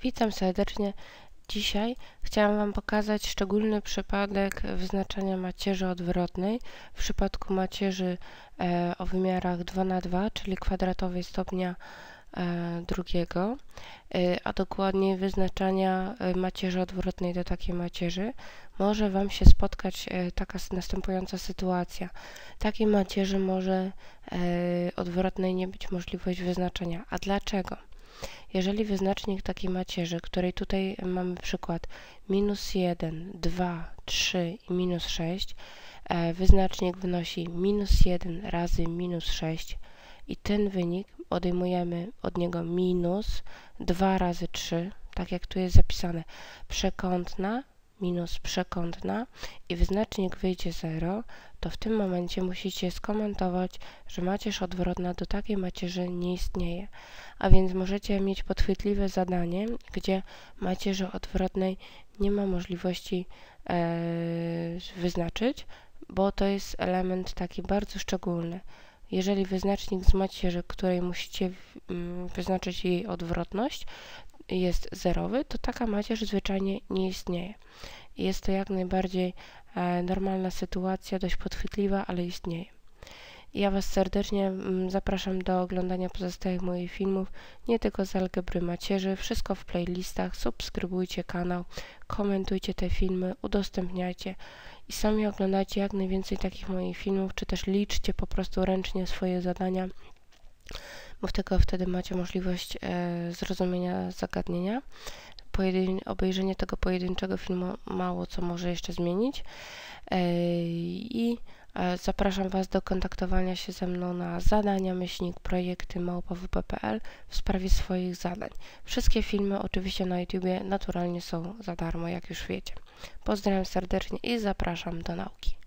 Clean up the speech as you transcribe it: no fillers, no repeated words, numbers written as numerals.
Witam serdecznie. Dzisiaj chciałam Wam pokazać szczególny przypadek wyznaczania macierzy odwrotnej w przypadku macierzy o wymiarach 2×2, czyli kwadratowej stopnia drugiego, a dokładniej wyznaczania macierzy odwrotnej do takiej macierzy. Może Wam się spotkać taka następująca sytuacja. Takiej macierzy może odwrotnej nie być możliwość wyznaczenia. A dlaczego? Jeżeli wyznacznik takiej macierzy, której tutaj mamy przykład -1, 2, 3 i -6, wyznacznik wynosi -1 razy -6 i ten wynik odejmujemy od niego minus 2 razy 3, tak jak tu jest zapisane, przekątna minus przekątna i wyznacznik wyjdzie 0, to w tym momencie musicie skomentować, że macierz odwrotna do takiej macierzy nie istnieje. A więc możecie mieć podchwytliwe zadanie, gdzie macierzy odwrotnej nie ma możliwości wyznaczyć, bo to jest element taki bardzo szczególny. Jeżeli wyznacznik z macierzy, której musicie wyznaczyć jej odwrotność, jest zerowy, to taka macierz zwyczajnie nie istnieje. Jest to jak najbardziej normalna sytuacja, dość podchwytliwa, ale istnieje. Ja Was serdecznie zapraszam do oglądania pozostałych moich filmów, nie tylko z algebry macierzy, wszystko w playlistach, subskrybujcie kanał, komentujcie te filmy, udostępniajcie i sami oglądajcie jak najwięcej takich moich filmów, czy też liczcie po prostu ręcznie swoje zadania, bo tylko wtedy macie możliwość zrozumienia zagadnienia. Obejrzenie tego pojedynczego filmu mało co może jeszcze zmienić i zapraszam Was do kontaktowania się ze mną na zadania@projekty@wp.pl w sprawie swoich zadań. Wszystkie filmy oczywiście na YouTubie naturalnie są za darmo, jak już wiecie. Pozdrawiam serdecznie i zapraszam do nauki.